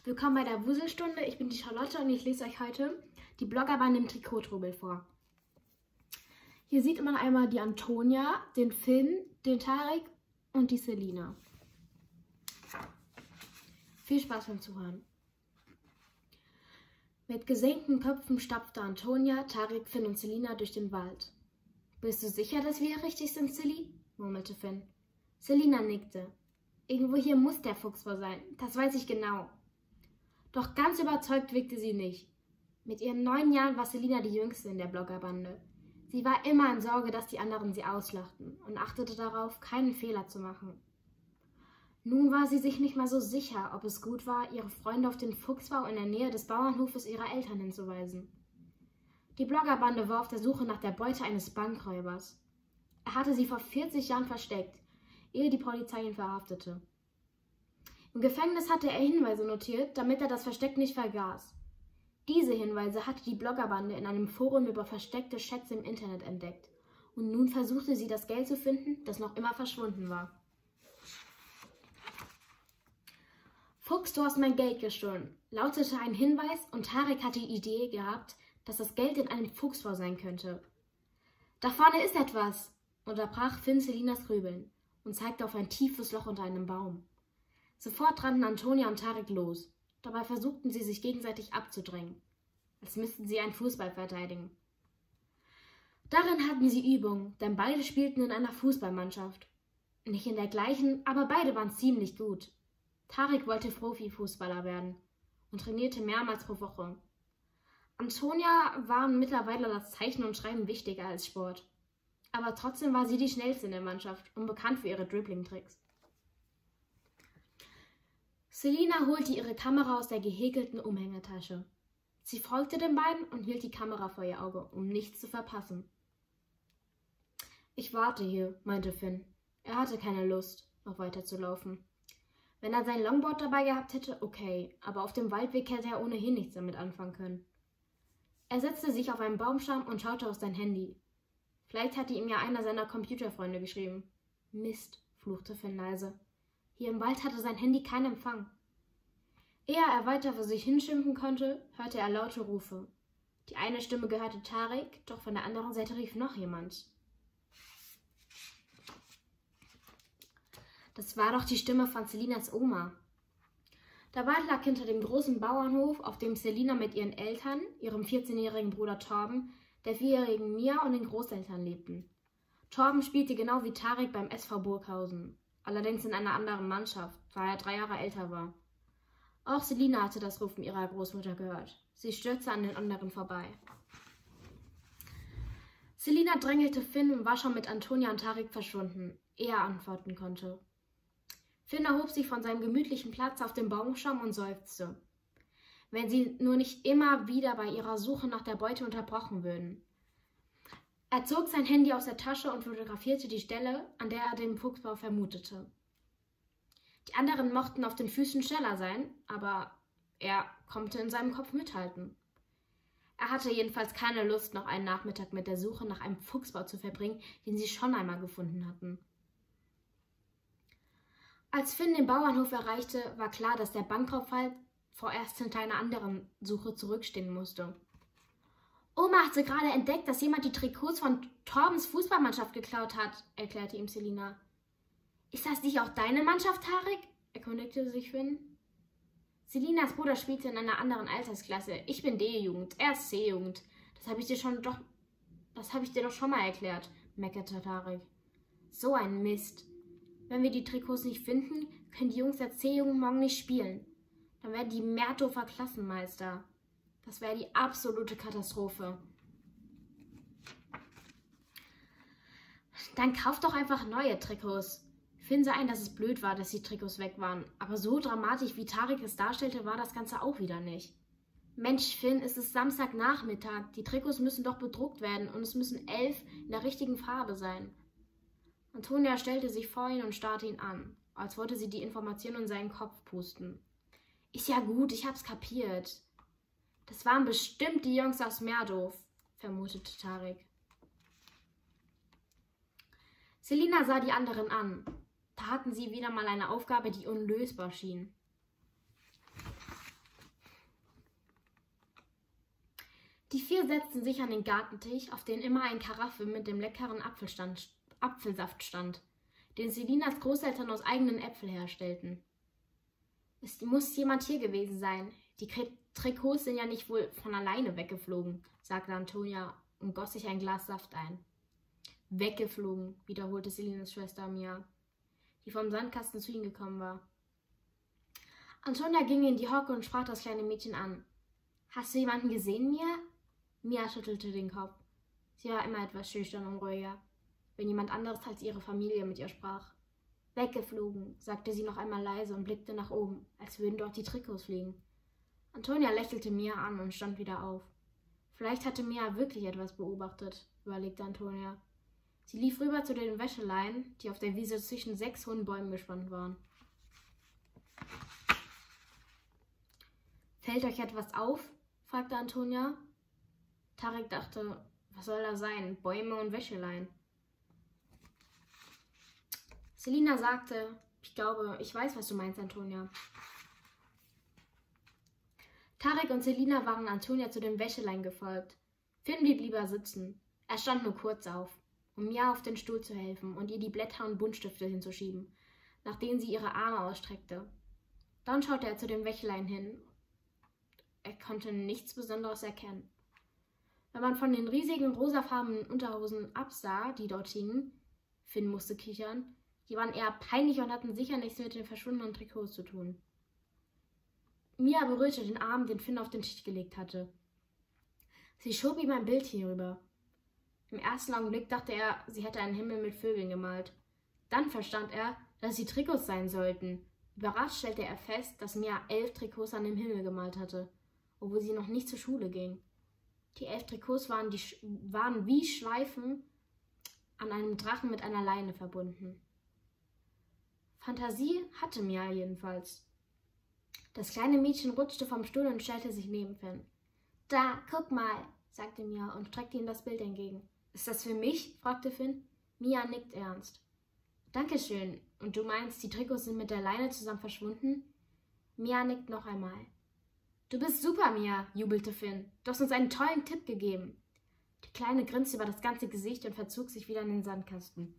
Willkommen bei der Wuselstunde. Ich bin die Charlotte und ich lese euch heute die Bloggerbande im Trikottrubel vor. Hier sieht man einmal die Antonia, den Finn, den Tarek und die Selina. Viel Spaß beim Zuhören. Mit gesenkten Köpfen stapfte Antonia, Tarek, Finn und Selina durch den Wald. Bist du sicher, dass wir hier richtig sind, Silly? Murmelte Finn. Selina nickte. Irgendwo hier muss der Fuchs wohl sein, das weiß ich genau. Doch ganz überzeugt wirkte sie nicht. Mit ihren 9 Jahren war Selina die Jüngste in der Bloggerbande. Sie war immer in Sorge, dass die anderen sie auslachten und achtete darauf, keinen Fehler zu machen. Nun war sie sich nicht mal so sicher, ob es gut war, ihre Freunde auf den Fuchsbau in der Nähe des Bauernhofes ihrer Eltern hinzuweisen. Die Bloggerbande war auf der Suche nach der Beute eines Bankräubers. Er hatte sie vor 40 Jahren versteckt, ehe die Polizei ihn verhaftete. Im Gefängnis hatte er Hinweise notiert, damit er das Versteck nicht vergaß. Diese Hinweise hatte die Bloggerbande in einem Forum über versteckte Schätze im Internet entdeckt. Und nun versuchte sie, das Geld zu finden, das noch immer verschwunden war. Fuchs, du hast mein Geld gestohlen, lautete ein Hinweis und Tarek hatte die Idee gehabt, dass das Geld in einem Fuchsbau sein könnte. Da vorne ist etwas, unterbrach Finn Selinas Grübeln und zeigte auf ein tiefes Loch unter einem Baum. Sofort rannten Antonia und Tarek los. Dabei versuchten sie, sich gegenseitig abzudrängen, als müssten sie einen Fußball verteidigen. Darin hatten sie Übung, denn beide spielten in einer Fußballmannschaft. Nicht in der gleichen, aber beide waren ziemlich gut. Tarek wollte Profifußballer werden und trainierte mehrmals pro Woche. Antonia war mittlerweile das Zeichnen und Schreiben wichtiger als Sport. Aber trotzdem war sie die Schnellste in der Mannschaft und bekannt für ihre Dribbling-Tricks. Selina holte ihre Kamera aus der gehäkelten Umhängetasche. Sie folgte den beiden und hielt die Kamera vor ihr Auge, um nichts zu verpassen. Ich warte hier, meinte Finn. Er hatte keine Lust, noch weiter zu laufen. Wenn er sein Longboard dabei gehabt hätte, okay, aber auf dem Waldweg hätte er ohnehin nichts damit anfangen können. Er setzte sich auf einen Baumstamm und schaute auf sein Handy. Vielleicht hatte ihm ja einer seiner Computerfreunde geschrieben. Mist, fluchte Finn leise. Hier im Wald hatte sein Handy keinen Empfang. Ehe er weiter vor sich hinschimpfen konnte, hörte er laute Rufe. Die eine Stimme gehörte Tarek, doch von der anderen Seite rief noch jemand. Das war doch die Stimme von Selinas Oma. Der Wald lag hinter dem großen Bauernhof, auf dem Selina mit ihren Eltern, ihrem 14-jährigen Bruder Torben, der 4-jährigen Mia und den Großeltern lebten. Torben spielte genau wie Tarek beim SV Burghausen, allerdings in einer anderen Mannschaft, da er 3 Jahre älter war. Auch Selina hatte das Rufen ihrer Großmutter gehört. Sie stürzte an den anderen vorbei. Selina drängelte Finn und war schon mit Antonia und Tarek verschwunden, ehe er antworten konnte. Finn erhob sich von seinem gemütlichen Platz auf dem Baumstamm und seufzte. Wenn sie nur nicht immer wieder bei ihrer Suche nach der Beute unterbrochen würden. Er zog sein Handy aus der Tasche und fotografierte die Stelle, an der er den Fuchsbau vermutete. Die anderen mochten auf den Füßen schneller sein, aber er konnte in seinem Kopf mithalten. Er hatte jedenfalls keine Lust, noch einen Nachmittag mit der Suche nach einem Fuchsbau zu verbringen, den sie schon einmal gefunden hatten. Als Finn den Bauernhof erreichte, war klar, dass der Bankraubfall vorerst hinter einer anderen Suche zurückstehen musste. Oma hatte gerade entdeckt, dass jemand die Trikots von Torbens Fußballmannschaft geklaut hat, erklärte ihm Selina. Ist das nicht auch deine Mannschaft, Tarek? Erkundigte sich Finn. Selinas Bruder spielte in einer anderen Altersklasse. Ich bin D-Jugend, er ist C-Jugend. Das habe ich dir doch schon mal erklärt, meckerte Tarek. So ein Mist. Wenn wir die Trikots nicht finden, können die Jungs der C-Jugend morgen nicht spielen. Dann werden die Mehrthofer Klassenmeister. Das wäre die absolute Katastrophe. Dann kauf doch einfach neue Trikots. Finn sah ein, dass es blöd war, dass die Trikots weg waren. Aber so dramatisch, wie Tarek es darstellte, war das Ganze auch wieder nicht. Mensch, Finn, es ist Samstagnachmittag. Die Trikots müssen doch bedruckt werden und es müssen 11 in der richtigen Farbe sein. Antonia stellte sich vor ihn und starrte ihn an, als wollte sie die Information in seinen Kopf pusten. Ist ja gut, ich hab's kapiert. Das waren bestimmt die Jungs aus Meerdorf, vermutete Tarek. Selina sah die anderen an. Da hatten sie wieder mal eine Aufgabe, die unlösbar schien. Die 4 setzten sich an den Gartentisch, auf dem immer ein Karaffe mit dem leckeren Apfelsaft stand, den Selinas Großeltern aus eigenen Äpfeln herstellten. Es muss jemand hier gewesen sein. Die Trikots sind ja nicht wohl von alleine weggeflogen, sagte Antonia und goss sich ein Glas Saft ein. Weggeflogen, wiederholte Selinas Schwester Mia, die vom Sandkasten zu ihnen gekommen war. Antonia ging in die Hocke und sprach das kleine Mädchen an. »Hast du jemanden gesehen, Mia?« Mia schüttelte den Kopf. Sie war immer etwas schüchtern und ruhiger, wenn jemand anderes als ihre Familie mit ihr sprach. »Weggeflogen«, sagte sie noch einmal leise und blickte nach oben, als würden dort die Trikots fliegen. Antonia lächelte Mia an und stand wieder auf. Vielleicht hatte Mia wirklich etwas beobachtet, überlegte Antonia. Sie lief rüber zu den Wäscheleinen, die auf der Wiese zwischen 6 hohen Bäumen gespannt waren. »Fällt euch etwas auf?« fragte Antonia. Tarek dachte, was soll da sein? Bäume und Wäscheleinen. Selina sagte, ich glaube, ich weiß, was du meinst, Antonia. Tarek und Selina waren Antonia zu den Wäscheleinen gefolgt. Finn blieb lieber sitzen. Er stand nur kurz auf, um Mia auf den Stuhl zu helfen und ihr die Blätter und Buntstifte hinzuschieben, nach denen sie ihre Arme ausstreckte. Dann schaute er zu den Wäscheleinen hin. Er konnte nichts Besonderes erkennen. Wenn man von den riesigen rosafarbenen Unterhosen absah, die dort hingen, Finn musste kichern, die waren eher peinlich und hatten sicher nichts mit den verschwundenen Trikots zu tun. Mia berührte den Arm, den Finn auf den Tisch gelegt hatte. Sie schob ihm ein Bild hierüber. Im ersten Augenblick dachte er, sie hätte einen Himmel mit Vögeln gemalt. Dann verstand er, dass sie Trikots sein sollten. Überrascht stellte er fest, dass Mia 11 Trikots an dem Himmel gemalt hatte, obwohl sie noch nicht zur Schule ging. Die 11 Trikots waren wie Schleifen an einem Drachen mit einer Leine verbunden. Fantasie hatte Mia jedenfalls. Das kleine Mädchen rutschte vom Stuhl und stellte sich neben Finn. »Da, guck mal«, sagte Mia und streckte ihm das Bild entgegen. »Ist das für mich?« fragte Finn. Mia nickt ernst. »Dankeschön. Und du meinst, die Trikots sind mit der Leine zusammen verschwunden?« Mia nickt noch einmal. »Du bist super, Mia«, jubelte Finn. »Du hast uns einen tollen Tipp gegeben.« Die Kleine grinste über das ganze Gesicht und verzog sich wieder in den Sandkasten.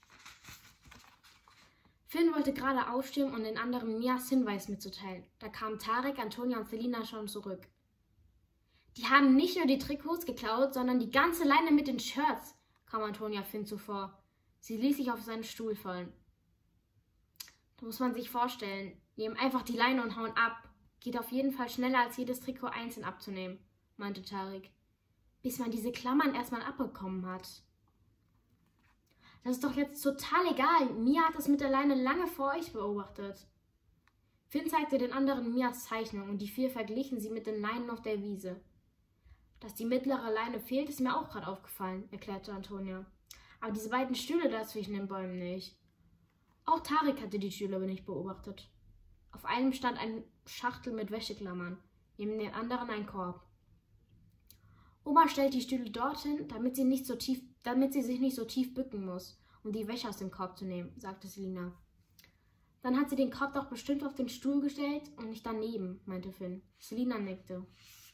Finn wollte gerade aufstehen und den anderen Mias Hinweis mitzuteilen. Da kamen Tarek, Antonia und Selina schon zurück. »Die haben nicht nur die Trikots geklaut, sondern die ganze Leine mit den Shirts«, kam Antonia Finn zuvor. Sie ließ sich auf seinen Stuhl fallen. Da muss man sich vorstellen, nehmen einfach die Leine und hauen ab. Geht auf jeden Fall schneller, als jedes Trikot einzeln abzunehmen, meinte Tarek. Bis man diese Klammern erstmal abbekommen hat. Das ist doch jetzt total egal. Mia hat das mit der Leine lange vor euch beobachtet. Finn zeigte den anderen Mias Zeichnung und die 4 verglichen sie mit den Leinen auf der Wiese. Dass die mittlere Leine fehlt, ist mir auch gerade aufgefallen, erklärte Antonia. Aber diese beiden Stühle da zwischen den Bäumen nicht. Auch Tarek hatte die Stühle aber nicht beobachtet. Auf einem stand eine Schachtel mit Wäscheklammern, neben den anderen ein Korb. Oma stellt die Stühle dorthin, damit sie sich nicht so tief bücken muss, um die Wäsche aus dem Korb zu nehmen, sagte Selina. Dann hat sie den Korb doch bestimmt auf den Stuhl gestellt und nicht daneben, meinte Finn. Selina nickte.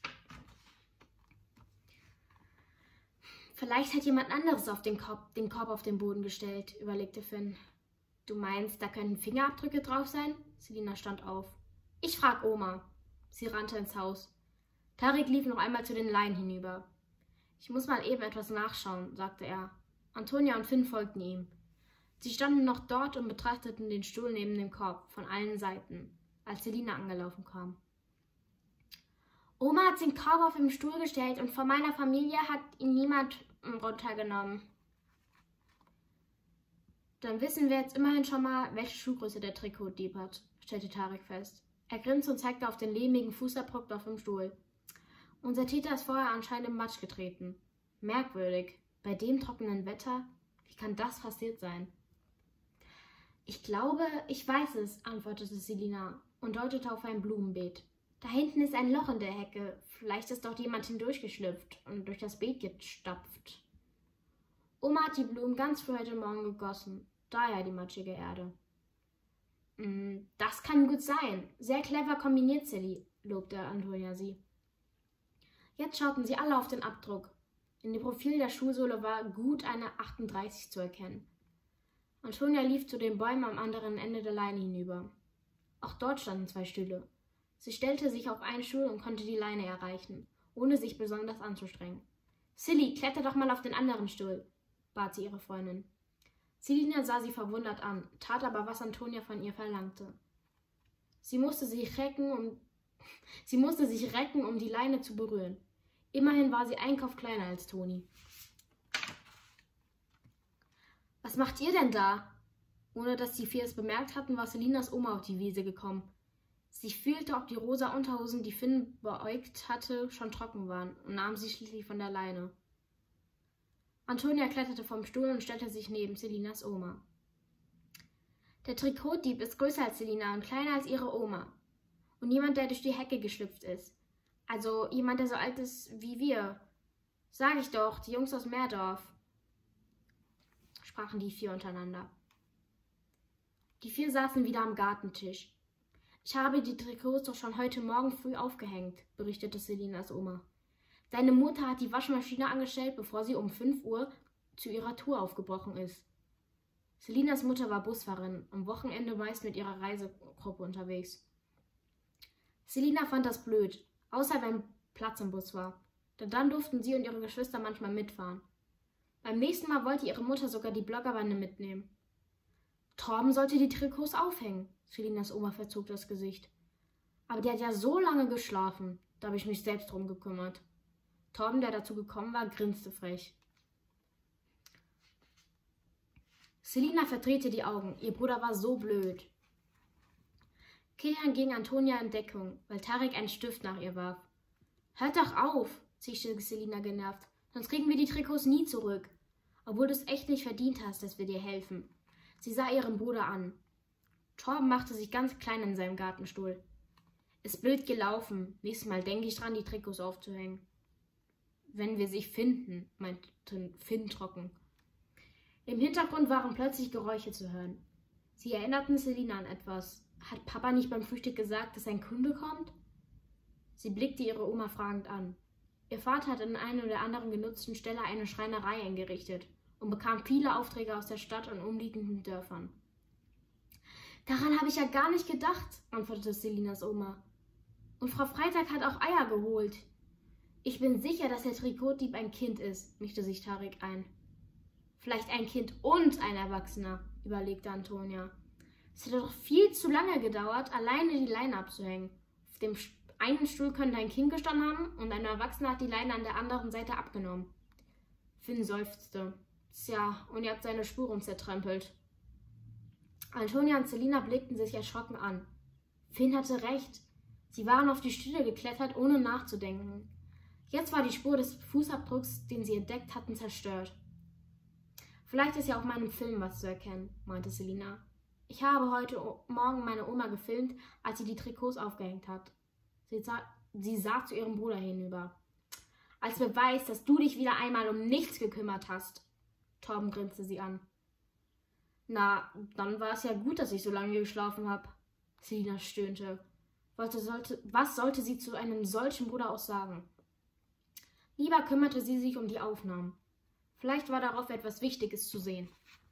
Vielleicht hat jemand anderes den Korb auf den Boden gestellt, überlegte Finn. Du meinst, da können Fingerabdrücke drauf sein? Selina stand auf. Ich frag Oma. Sie rannte ins Haus. Tarek lief noch einmal zu den Leinen hinüber. Ich muss mal eben etwas nachschauen, sagte er. Antonia und Finn folgten ihm. Sie standen noch dort und betrachteten den Stuhl neben dem Korb von allen Seiten, als Selina angelaufen kam. Oma hat den Korb auf den Stuhl gestellt und von meiner Familie hat ihn niemand runtergenommen. Dann wissen wir jetzt immerhin schon mal, welche Schuhgröße der Trikotdieb hat, stellte Tarek fest. Er grinste und zeigte auf den lehmigen Fußabdruck auf dem Stuhl. Unser Täter ist vorher anscheinend im Matsch getreten. Merkwürdig. Bei dem trockenen Wetter? Wie kann das passiert sein? Ich glaube, ich weiß es, antwortete Selina und deutete auf ein Blumenbeet. Da hinten ist ein Loch in der Hecke. Vielleicht ist dort jemand hindurchgeschlüpft und durch das Beet gestapft. Oma hat die Blumen ganz früh heute Morgen gegossen. Daher die matschige Erde. Das kann gut sein. Sehr clever kombiniert, Silly, lobte Antonia sie. Jetzt schauten sie alle auf den Abdruck. In dem Profil der Schuhsohle war gut eine 38 zu erkennen. Antonia lief zu den Bäumen am anderen Ende der Leine hinüber. Auch dort standen 2 Stühle. Sie stellte sich auf einen Stuhl und konnte die Leine erreichen, ohne sich besonders anzustrengen. »Silly, kletter doch mal auf den anderen Stuhl«, bat sie ihre Freundin. Selina sah sie verwundert an, tat aber, was Antonia von ihr verlangte. Sie musste sich recken, um die Leine zu berühren. Immerhin war sie einen Kopf kleiner als Toni. »Was macht ihr denn da?« Ohne dass die 4 es bemerkt hatten, war Selinas Oma auf die Wiese gekommen. Sie fühlte, ob die rosa Unterhosen, die Finn beäugt hatte, schon trocken waren und nahm sie schließlich von der Leine. Antonia kletterte vom Stuhl und stellte sich neben Selinas Oma. »Der Trikotdieb ist größer als Selina und kleiner als ihre Oma. Und jemand, der durch die Hecke geschlüpft ist. Also jemand, der so alt ist wie wir. Sag ich doch, die Jungs aus Meerdorf«, sprachen die 4 untereinander. Die 4 saßen wieder am Gartentisch. »Ich habe die Trikots doch schon heute Morgen früh aufgehängt«, berichtete Selinas Oma. »Deine Mutter hat die Waschmaschine angestellt, bevor sie um 5 Uhr zu ihrer Tour aufgebrochen ist.« Selinas Mutter war Busfahrerin, am Wochenende meist mit ihrer Reisegruppe unterwegs. Selina fand das blöd, außer wenn Platz im Bus war, denn dann durften sie und ihre Geschwister manchmal mitfahren. Beim nächsten Mal wollte ihre Mutter sogar die Bloggerbande mitnehmen. Torben sollte die Trikots aufhängen. Selinas Oma verzog das Gesicht. Aber der hat ja so lange geschlafen, da habe ich mich selbst drum gekümmert. Torben, der dazu gekommen war, grinste frech. Selina verdrehte die Augen, ihr Bruder war so blöd. Kichern ging Antonia in Deckung, weil Tarek einen Stift nach ihr warf. Hört doch auf, zischte Selina genervt, sonst kriegen wir die Trikots nie zurück. Obwohl du es echt nicht verdient hast, dass wir dir helfen. Sie sah ihren Bruder an. Torben machte sich ganz klein in seinem Gartenstuhl. Ist blöd gelaufen. Nächstes Mal denke ich dran, die Trikots aufzuhängen. Wenn wir sie finden, meinte Finn trocken. Im Hintergrund waren plötzlich Geräusche zu hören. Sie erinnerten Selina an etwas. Hat Papa nicht beim Frühstück gesagt, dass ein Kunde kommt? Sie blickte ihre Oma fragend an. Ihr Vater hat an einer oder anderen genutzten Stelle eine Schreinerei eingerichtet und bekam viele Aufträge aus der Stadt und umliegenden Dörfern. Daran habe ich ja gar nicht gedacht, antwortete Selinas Oma. Und Frau Freitag hat auch Eier geholt. Ich bin sicher, dass der Trikotdieb ein Kind ist, mischte sich Tarek ein. Vielleicht ein Kind und ein Erwachsener, überlegte Antonia. Es hätte doch viel zu lange gedauert, alleine die Leine abzuhängen. Auf dem einen Stuhl könnte ein Kind gestanden haben und ein Erwachsener hat die Leine an der anderen Seite abgenommen. Finn seufzte. Tja, und ihr habt seine Spuren zertrampelt. Antonia und Selina blickten sich erschrocken an. Finn hatte recht. Sie waren auf die Stühle geklettert, ohne nachzudenken. Jetzt war die Spur des Fußabdrucks, den sie entdeckt hatten, zerstört. Vielleicht ist ja auf meinem Film was zu erkennen, meinte Selina. Ich habe heute Morgen meine Oma gefilmt, als sie die Trikots aufgehängt hat. Sie sah zu ihrem Bruder hinüber. Als Beweis, dass du dich wieder einmal um nichts gekümmert hast. Torben grinste sie an. Na, dann war es ja gut, dass ich so lange geschlafen habe. Selina stöhnte. Was sollte sie zu einem solchen Bruder auch sagen? Lieber kümmerte sie sich um die Aufnahmen. Vielleicht war darauf etwas Wichtiges zu sehen.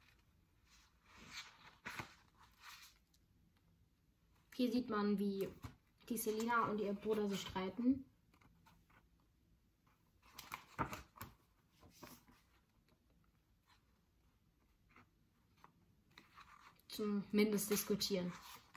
Hier sieht man, wie die Selina und ihr Bruder sich streiten. Zumindest diskutieren.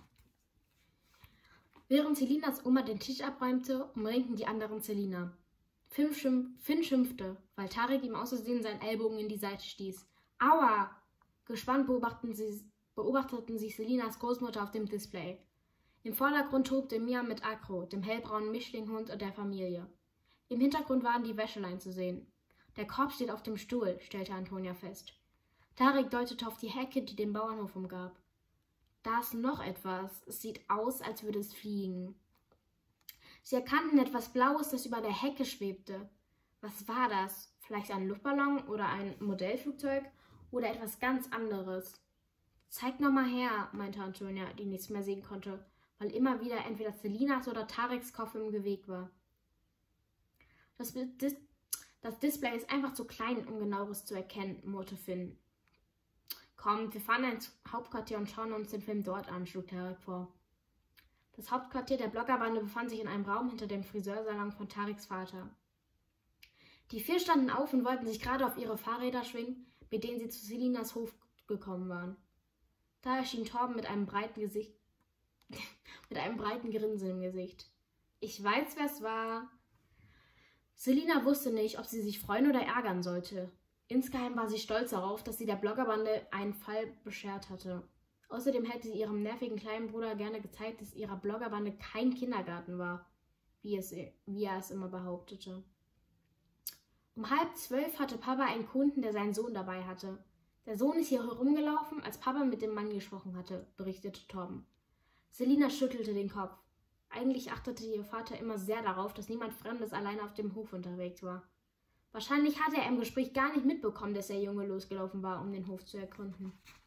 Während Selinas Oma den Tisch abräumte, umringten die anderen Selina. Finn schimpfte, weil Tarek ihm aus Versehen seinen Ellbogen in die Seite stieß. Aua! Gespannt beobachteten sie Selinas Großmutter auf dem Display. Im Vordergrund tobte Mia mit Akro, dem hellbraunen Mischlinghund und der Familie. Im Hintergrund waren die Wäschelein zu sehen. Der Korb steht auf dem Stuhl, stellte Antonia fest. Tarek deutete auf die Hecke, die den Bauernhof umgab. Da ist noch etwas. Es sieht aus, als würde es fliegen. Sie erkannten etwas Blaues, das über der Hecke schwebte. Was war das? Vielleicht ein Luftballon oder ein Modellflugzeug oder etwas ganz anderes? Zeig nochmal her, meinte Antonia, die nichts mehr sehen konnte, weil immer wieder entweder Selinas oder Tareks Kopf im Weg war. Das Display ist einfach zu klein, um genaueres zu erkennen, murrte Finn. Komm, wir fahren ins Hauptquartier und schauen uns den Film dort an, schlug Tarek vor. Das Hauptquartier der Bloggerbande befand sich in einem Raum hinter dem Friseursalon von Tareks Vater. Die 4 standen auf und wollten sich gerade auf ihre Fahrräder schwingen, mit denen sie zu Selinas Hof gekommen waren. Da erschien Torben mit einem breiten Grinsen im Gesicht. Ich weiß, wer es war. Selina wusste nicht, ob sie sich freuen oder ärgern sollte. Insgeheim war sie stolz darauf, dass sie der Bloggerbande einen Fall beschert hatte. Außerdem hätte sie ihrem nervigen kleinen Bruder gerne gezeigt, dass ihrer Bloggerbande kein Kindergarten war, wie er es immer behauptete. Um 11:30 hatte Papa einen Kunden, der seinen Sohn dabei hatte. Der Sohn ist hier herumgelaufen, als Papa mit dem Mann gesprochen hatte, berichtete Torben. Selina schüttelte den Kopf. Eigentlich achtete ihr Vater immer sehr darauf, dass niemand Fremdes alleine auf dem Hof unterwegs war. Wahrscheinlich hatte er im Gespräch gar nicht mitbekommen, dass der Junge losgelaufen war, um den Hof zu erkunden.